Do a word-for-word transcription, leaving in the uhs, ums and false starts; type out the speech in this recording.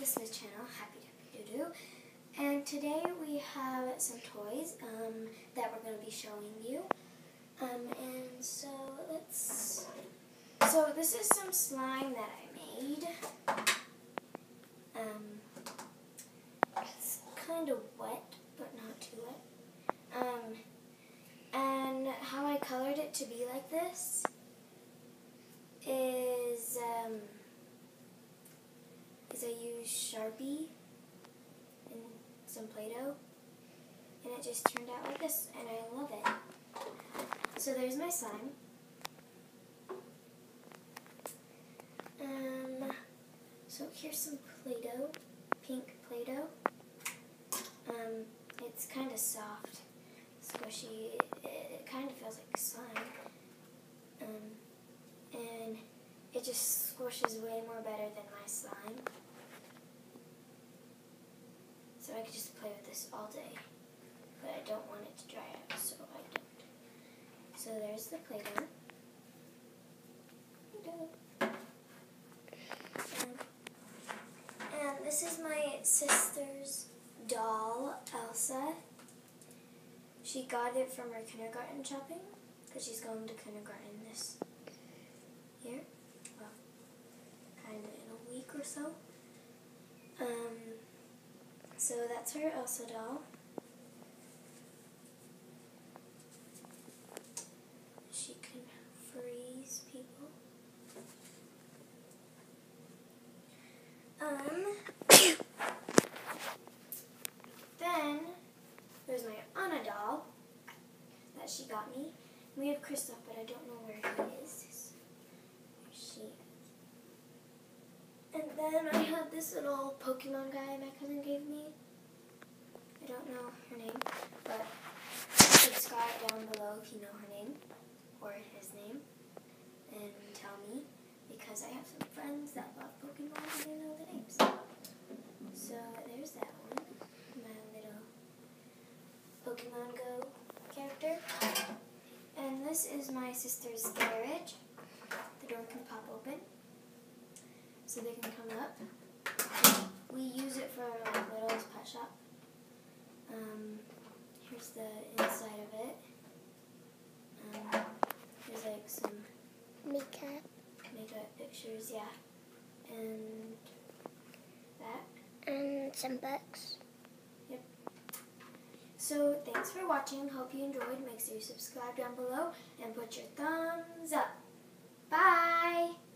Smith channel, Happy Happy Doo Doo, and today we have some toys um, that we're going to be showing you. Um, and so let's. So this is some slime that I made. Um, it's kind of wet, but not too wet. Um, and how I colored it to be like this is um, is I used Sharpie and some Play-Doh, and it just turned out like this, and I love it. So there's my slime. Um, so here's some Play-Doh, pink Play-Doh. Um, it's kind of soft, squishy. It, it kind of feels like slime. Um, and it just squishes way more better than my slime. So I could just play with this all day, but I don't want it to dry out, so I don't. So there's the Play-Doh. Um, and this is my sister's doll, Elsa. She got it from her kindergarten shopping, because she's going to kindergarten this year. Well, kind of in a week or so. Um, so that's her Elsa doll. She can freeze people. Um, then there's my Anna doll that she got me. We have Kristoff, but I don't know where he is. She. And then I have this little Pokemon guy my cousin gave me. I don't know her name, but subscribe down below if you know her name or his name, and tell me, because I have some friends that love Pokemon and they know the names. So there's that one, my little Pokemon Go character. And this is my sister's garage. The door can pop open, so they can come up. We use it for like Little's Pet Shop. Um, here's the inside of it. Um, there's like some Makeup. makeup pictures, yeah, and that. And some books. Yep. So thanks for watching. Hope you enjoyed. Make sure you subscribe down below and put your thumbs up. Bye!